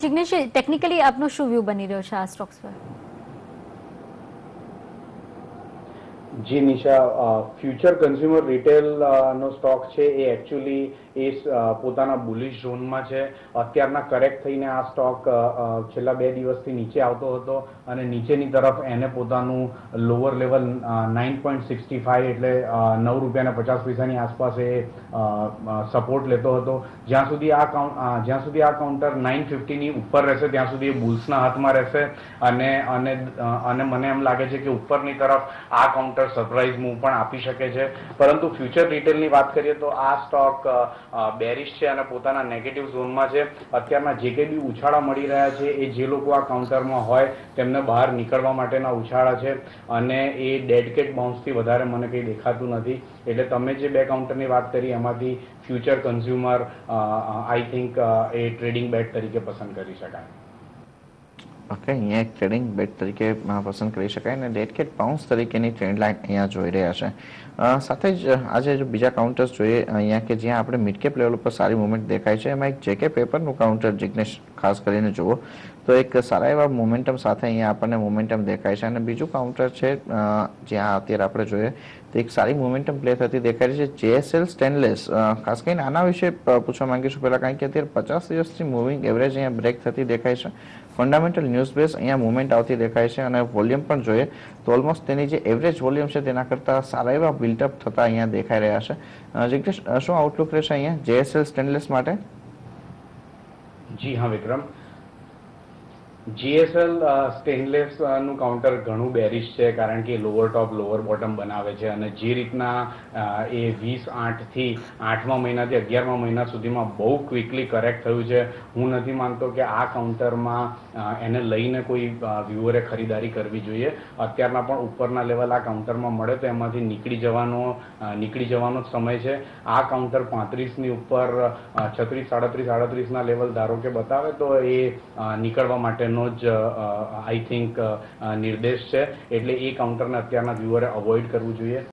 Jignesh, technically આપનો શું view બની રહ્યો છે આ સ્ટોક્સ પર? જી નિશા, ફ્યુચર કન્ઝ્યુમર રિટેલ નો સ્ટોક છે એ એકચ્યુઅલી પોતાના બુલિશ ઝોનમાં છે. અત્યારના કરેક્ટ થઈને આ સ્ટોક છેલ્લા 2 દિવસથી નીચે આવતો હતો અને નીચેની તરફ એને પોતાનું લોઅર લેવલ 9.65 એટલે ₹9.50ની આસપાસ એ સપોર્ટ લેતો હતો. જ્યાં સુધી આ કાઉન્ટર 950ની ઉપર રહેશે ત્યાં સુધી એ બુલ્સના હાથમાં રહેશે અને મને એમ લાગે છે કે ઉપરની તરફ આ કાઉન્ટર સરપ્રાઇઝ મૂવ પણ આપી શકે છે. પરંતુ ફ્યુચર રિટેલની વાત કરીએ તો આ સ્ટોક બેરિશ છે અને પોતાના નેગેટિવ ઝોનમાં છે. અત્યારના જે કંઈ બી ઉછાળા મળી રહ્યા છે એ જે લોકો આ કાઉન્ટરમાં હોય તેમને બહાર નીકળવા માટેના ઉછાળા છે અને એ ડેડ કેટ બાઉન્સથી વધારે મને કંઈ દેખાતું નથી. એટલે તમે જે 2 કાઉન્ટરની વાત કરી એમાંથી ફ્યુચર કન્ઝ્યુમર આઈ થિંક એ ટ્રેડિંગ બેટ તરીકે પસંદ કરી શકાય. ઓકે, અહીંયા એક ટ્રેડિંગ બેટ તરીકે પસંદ કરી શકાય અને ડેડ કેટ બાઉન્સ તરીકેની ટ્રેન્ડ લાઇન અહીંયા જોઈ રહ્યા છે. સાથે જ આજે જો બીજા કાઉન્ટર્સ જોઈએ અહીંયા કે જ્યાં આપણે મિડ કેપ લેવલ ઉપર સારી મુવમેન્ટ દેખાય છે, એમાં એક જેકે પેપરનું કાઉન્ટર જિગ્નેશ ખાસ કરીને જુઓ તો એક સારા એવા મોમેન્ટમ સાથે અહીંયા આપણને મોમેન્ટમ દેખાય છે. અને બીજું કાઉન્ટર છે જ્યાં અત્યારે આપણે જોઈએ તો એક સારી મોમેન્ટમ પ્લે થતી દેખાય છે JSL સ્ટેનલેસ. ખાસ કરીને આના વિશે પૂછવા માંગીશું પહેલાં, કારણ કે અત્યારે 50 દિવસથી મૂવિંગ એવરેજ અહીંયા બ્રેક થતી દેખાય છે. ફંડામેન્ટલ ન્યૂઝ બેઝ અહીંયા મુવમેન્ટ આવતી દેખાય છે અને વોલ્યુમ પણ જોઈએ તો ઓલમોસ્ટ તેની જે એવરેજ વોલ્યુમ છે તેના કરતાં સારા એવા બિલ્ટઅપ થતા અહીંયા દેખાઈ રહ્યા છે. જિગ્નેશ, શું આઉટલુક રહેશે અહીંયા JSL સ્ટેનલેસ માટે? જી હા વિક્રમ, GSL સ્ટેનલેસ નું કાઉન્ટર ઘણું બેરિશ છે કારણ કે લોઅર ટોપ લોઅર બોટમ બનાવે છે અને જે રીતના એ 20/8થી 8મા મહિનાથી 11મા મહિના સુધીમાં બહુ ક્વિકલી કરેક્ટ થયું છે, હું નથી માનતો કે આ કાઉન્ટરમાં એને લઈને કોઈ વ્યુઅરે ખરીદારી કરવી જોઈએ. અત્યારના પણ ઉપરના લેવલ આ કાઉન્ટરમાં મળે તો એમાંથી નીકળી જવાનો જ સમય છે. આ કાઉન્ટર 35ની ઉપર 36, 37, 38ના લેવલ ધારો કે બતાવે તો એ નીકળવા માટેનો જ આઈ થિંક નિર્દેશ છે. એટલે એ કાઉન્ટરને અત્યારના વ્યુઅરે અવોઇડ કરવું જોઈએ.